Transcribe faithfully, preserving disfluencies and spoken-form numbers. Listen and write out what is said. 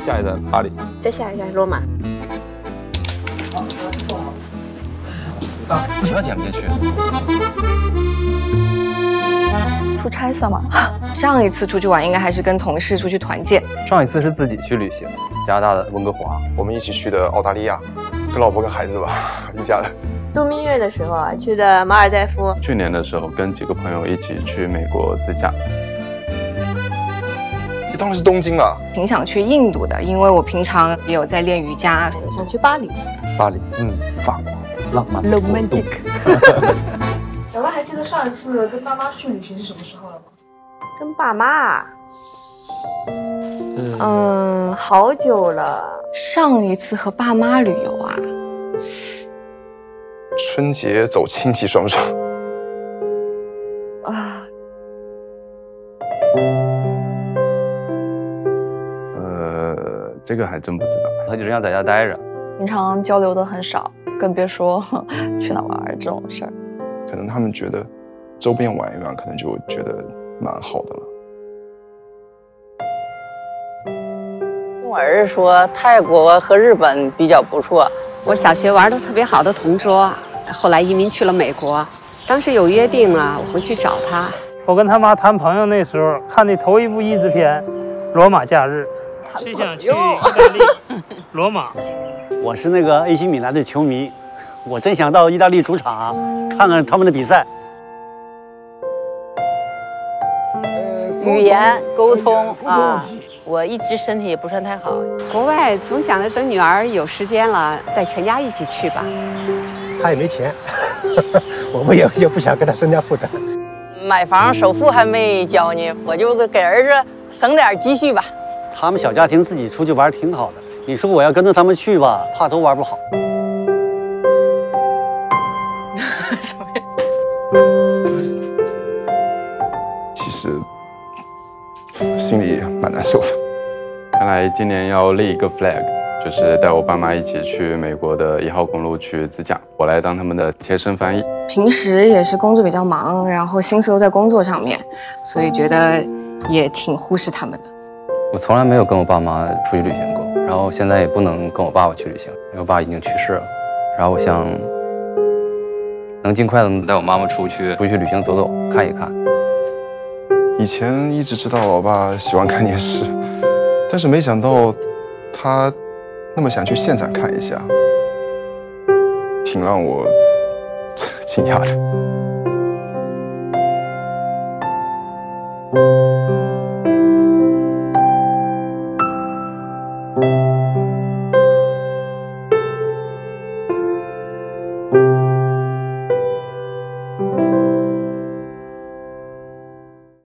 下一站巴黎， 再下一站罗马。 不要剪不进去。 出差算吗？ 上一次出去玩应该还是跟同事出去团建， 上一次是自己去旅行，加拿大的温哥华。 我们一起去的澳大利亚，跟老婆跟孩子吧，一家人。 度蜜月的时候啊，去的马尔代夫。 去年的时候，跟几个朋友一起去美国自驾。 当然是东京了。 挺想去印度的，因为我平常也有在练瑜伽。 想去巴黎。 巴黎，嗯，法国，浪漫的国度。 小万还记得上一次跟爸妈去旅行是什么时候了吗？ 跟爸妈，嗯，嗯，好久了。 上一次和爸妈旅游啊， 春节走亲戚算不算？ 啊， 呃，这个还真不知道。 他就这样在家待着， 平常交流的很少，更别说去哪玩这种事儿。 可能他们觉得周边玩一玩，可能就觉得蛮好的了。 听我儿子说，泰国和日本比较不错。 我小学玩的特别好的同桌，后来移民去了美国。当时有约定啊，我回去找他。 我跟他妈谈朋友那时候看的头一部译制片《罗马假日》，是想去意大利罗马。 我是那个 A C 米兰的球迷，我真想到意大利主场看看他们的比赛。 语言沟通啊， 我一直身体也不算太好，国外总想着等女儿有时间了，带全家一起去吧。 他也没钱，我们也也不想跟他增加负担。 买房首付还没交呢，我就给儿子省点积蓄吧。 他们小家庭自己出去玩挺好的，你说我要跟着他们去吧，怕都玩不好。 其实心里蛮难受的。 看来今年要立一个 flag， 就是带我爸妈一起去美国的一号公路去自驾，我来当他们的贴身翻译。 平时也是工作比较忙，然后心思都在工作上面，所以觉得也挺忽视他们的。 我从来没有跟我爸妈出去旅行过，然后现在也不能跟我爸爸去旅行，因为我爸已经去世了。然后我想能尽快的带我妈妈出去出去旅行走走，看一看。 以前一直知道老爸喜欢看电视，但是没想到他那么想去现场看一下，挺让我惊讶的。